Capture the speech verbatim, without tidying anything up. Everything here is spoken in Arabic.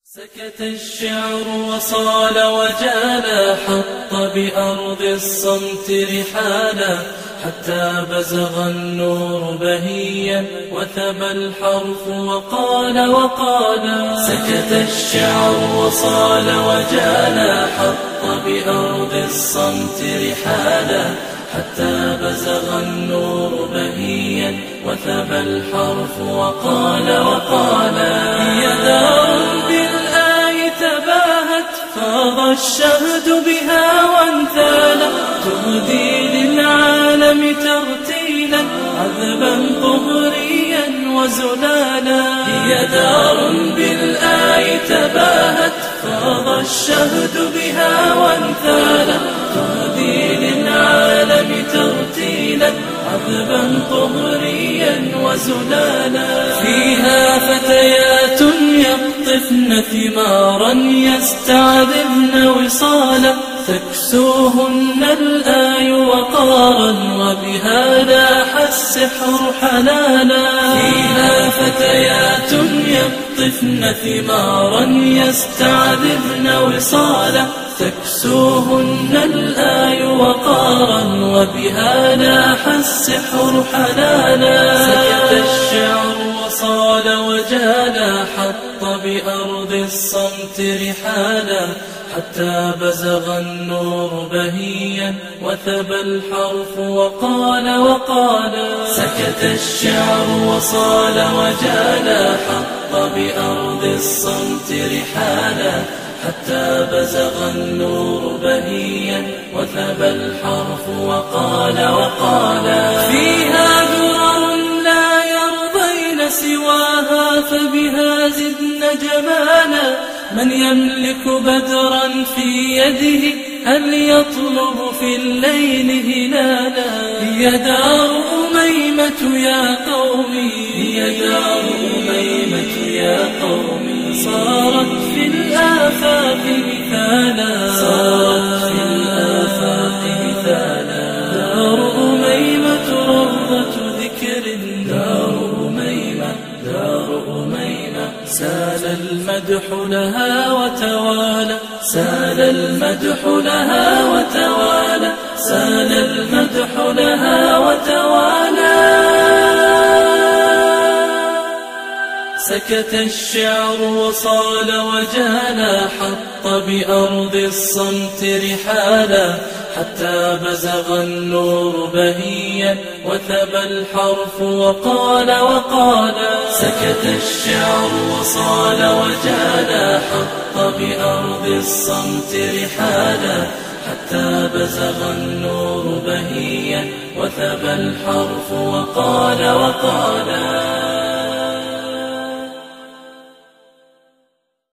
سكت الشعر وصال وجالا، حط بأرض الصمت رحالا، حتى بزغ النور بهيا وثبى الحرف وقال وقالا. سكت الشعر وصال وجالا، حط بأرض الصمت رحالا، حتى بزغ النور بهيا وثبى الحرف وقال وقالا. هي دار بالآي تباهت، فاض الشهد بها وانثالا، تهدي للعالم ترتيلا عذبا طهريا وزلالا. هي دار بالآي تباهت، فاض الشهد بها وانثالا، تهدي للعالم ترتيلا عذبا طهريا وزلالا. فيها فتيات يقطفن ثمارا، يستعذبن وصالا، تكسوهن الآي وقارا، وبها لاح السحر حلالا. فيها فتيات يقطفن ثمارا، يستعذبن وصالا، تكسوهن الآي وقارا، وبها لاح السحر حلالا. سكت الشعر وصال وجالا، حط بأرض الصمت رحالا، حتى بزغ النور بهيا وثبى الحرف وقال وقالا. سكت الشعر وصال وجالا، حط بأرض الصمت رحالا، حتى بزغ النور بهيا وثبى الحرف وقال وقالا. فيها درر لا يرضين سواها، فبها زدن جمالا، من يملك بدرا في يده هل يطلب في الليل هلالا. هي دار أميمة يا قومي، هي دار أميمة يا قومي، صارت في الآفاق مثالا، صارت في الآفاق مثالا. دار أميمة روضة ذكر، دار أميمة، دار أميمة. سال المدح لها وتوالى، سال المدح لها وتوالى، سال المدح لها وتوالى. سكت الشعر وصال وجالا، حط بأرض الصمت رحالا، حتى بزغ النور بهيا وثبى الحرف وقال وقالا. سكت الشعر وصال وجالا، حط بأرض الصمت رحالا، حتى بزغ النور بهيا وثبى الحرف وقال وقالا.